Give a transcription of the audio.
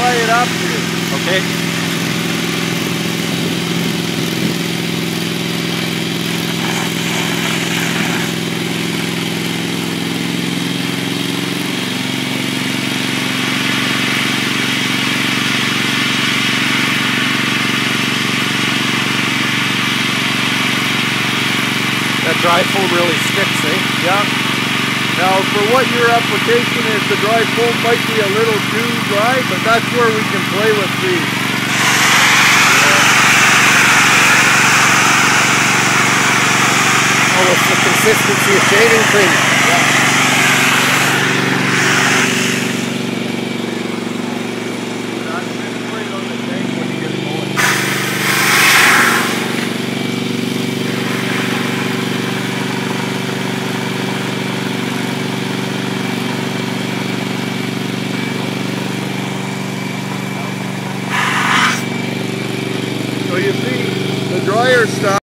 dry it up here. Okay. That dry foam really sticks, eh? Yeah. Now, for what your application is, the dry foam might be a little too dry, but that's where we can play with these. Almost the consistency of shaving cream. Yeah. So you see, the drier stuff